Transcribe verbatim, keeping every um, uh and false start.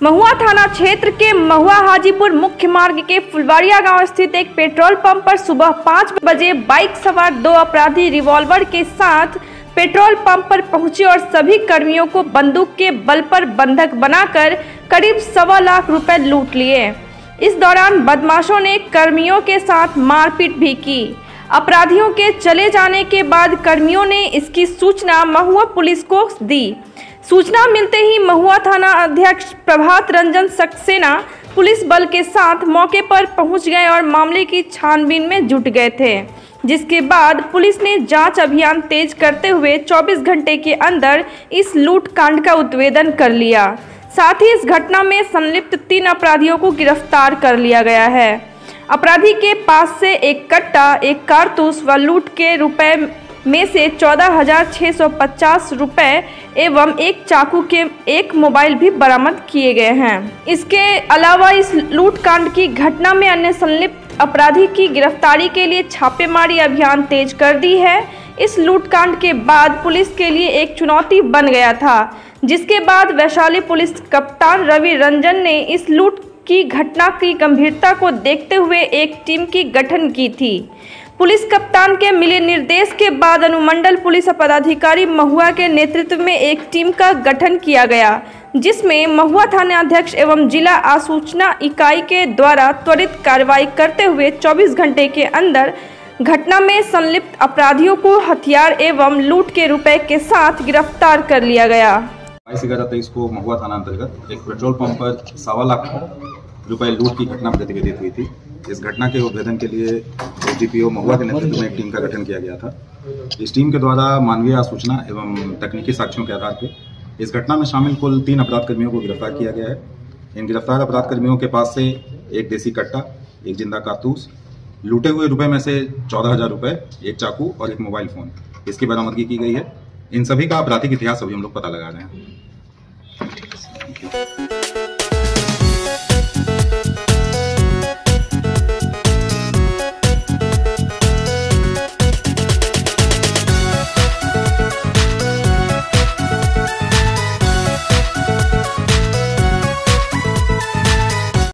महुआ थाना क्षेत्र के महुआ हाजीपुर मुख्य मार्ग के फुलवाड़िया गांव स्थित एक पेट्रोल पंप पर सुबह पाँच बजे बाइक सवार दो अपराधी रिवॉल्वर के साथ पेट्रोल पंप पर पहुंचे और सभी कर्मियों को बंदूक के बल पर बंधक बनाकर करीब सवा लाख रुपए लूट लिए। इस दौरान बदमाशों ने कर्मियों के साथ मारपीट भी की। अपराधियों के चले जाने के बाद कर्मियों ने इसकी सूचना महुआ पुलिस को दी। सूचना मिलते ही महुआ थाना अध्यक्ष प्रभात रंजन सक्सेना पुलिस बल के साथ मौके पर पहुंच गए और मामले की छानबीन में जुट गए थे, जिसके बाद पुलिस ने जांच अभियान तेज करते हुए चौबीस घंटे के अंदर इस लूट कांड का उद्भेदन कर लिया। साथ ही इस घटना में संलिप्त तीन अपराधियों को गिरफ्तार कर लिया गया है। अपराधी के पास से एक कट्टा, एक कारतूस व लूट के रुपए में से चौदह हजार छः सौ पचास रुपए एवं एक चाकू के एक मोबाइल भी बरामद किए गए हैं। इसके अलावा इस लूटकांड की घटना में अन्य संलिप्त अपराधी की गिरफ्तारी के लिए छापेमारी अभियान तेज कर दी है। इस लूटकांड के बाद पुलिस के लिए एक चुनौती बन गया था, जिसके बाद वैशाली पुलिस कप्तान रवि रंजन ने इस लूट की घटना की गंभीरता को देखते हुए एक टीम की गठन की थी। पुलिस कप्तान के मिले निर्देश के बाद अनुमंडल पुलिस पदाधिकारी महुआ के नेतृत्व में एक टीम का गठन किया गया, जिसमें महुआ थाना अध्यक्ष एवं जिला आसूचना इकाई के द्वारा त्वरित कार्रवाई करते हुए चौबीस घंटे के अंदर घटना में संलिप्त अपराधियों को हथियार एवं लूट के रुपए के साथ गिरफ्तार कर लिया गया। बाईस ग्यारह तेईस को महुआ थाना अंतर्गत एक पेट्रोल पंप पर सवा लाख रुपए लूट की घटना प्रतिवेदित हुई थी। इस घटना के उद्भेदन के लिए S D P O Mahua के नेतृत्व में एक टीम का गठन किया गया था। इस टीम के द्वारा मानवीय आसूचना एवं तकनीकी साक्ष्यों के आधार पर इस घटना में शामिल कुल तीन अपराध कर्मियों को गिरफ्तार किया गया है। इन गिरफ्तार अपराध कर्मियों के पास से एक देसी कट्टा, एक जिंदा कारतूस, लूटे हुए रुपए में से चौदह हजार रुपए, एक चाकू और एक मोबाइल फोन, इसकी बरामदगी की गई है। इन सभी का आपराधिक इतिहास अभी हम लोग पता लगा रहे हैं।